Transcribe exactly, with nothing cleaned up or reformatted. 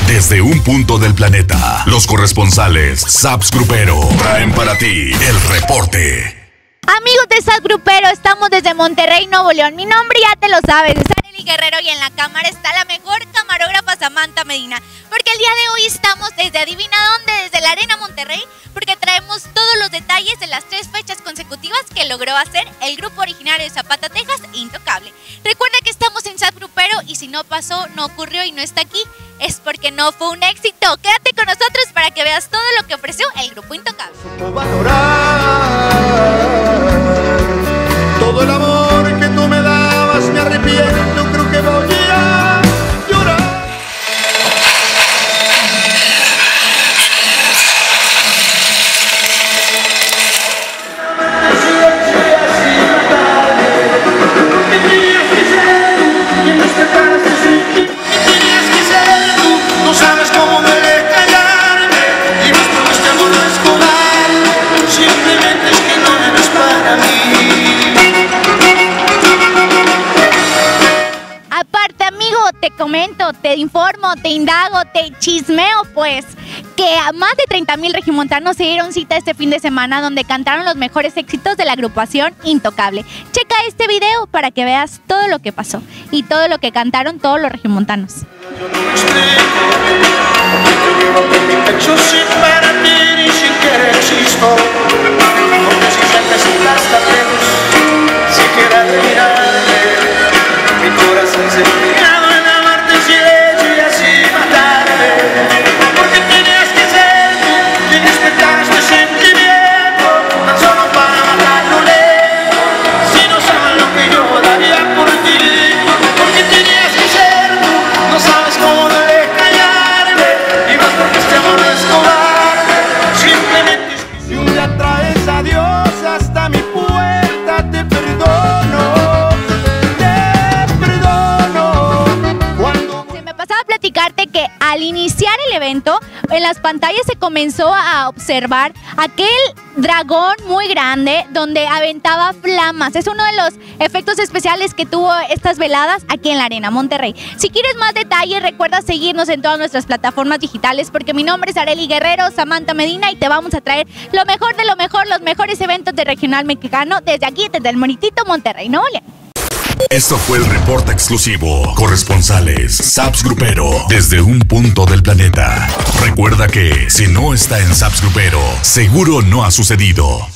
Desde un punto del planeta, los corresponsales Saps Grupero traen para ti el reporte. Amigos de Saps Grupero, estamos desde Monterrey, Nuevo León. Mi nombre ya te lo sabes, es Arely Guerrero y en la cámara está la mejor camarógrafa Samantha Medina. Porque el día de hoy estamos desde adivina dónde, desde la Arena Monterrey, porque traemos todos los detalles de las tres fechas consecutivas que logró hacer el grupo originario de Zapata, Texas, Intocable. Recuerda que estamos en Saps Grupero y si no pasó, no ocurrió y no está aquí, es porque no fue un éxito. Quédate con nosotros para que veas todo lo que ofreció el grupo Intocable. Todo el amor que tú me dabas, me arrepiento, creo que voy a llorar. No sabes cómo me de callarme y más por este amor no es cobarde, simplemente es que no eres para mí. Aparte, amigo, te comento, te informo, te indago, te chismeo, pues, que a más de treinta mil regimontanos se dieron cita este fin de semana donde cantaron los mejores éxitos de la agrupación Intocable. Checa este video para que veas todo lo que pasó y todo lo que cantaron todos los regimontanos. Yo no me explico, porque yo vivo con mi pecho sin para ti ni sin querer existo. Porque si sacas y hasta lejos, siquiera de mirarme, mi corazón se empeñado en amarte silencio y así matarme. Porque tenías que ser tú quien despertara este sentimiento, tan solo para matarlo lejos, si no sabes lo que yo daría por ti. Porque tenías que ser tú, no sabes cómo debes callarme, y más porque este amor no es cobarde, simplemente es que si un día traes a Dios hasta mi puerta, te perdono, te perdono. Cuando Se me pasaba a platicarte que al iniciar el evento, en las pantallas se comenzó a observar aquel dragón muy grande donde aventaba flamas. Es uno de los efectos especiales que tuvo estas veladas aquí en la Arena Monterrey. Si quieres más detalles, recuerda seguirnos en todas nuestras plataformas digitales porque mi nombre es Arely Guerrero, Samantha Medina, y te vamos a traer lo mejor de lo mejor, los mejores eventos de regional mexicano desde aquí, desde el bonitito Monterrey, Nuevo León. Esto fue el reporte exclusivo. Corresponsales Saps Grupero desde un punto del planeta. Recuerda que si no está en Saps Grupero, seguro no ha sucedido.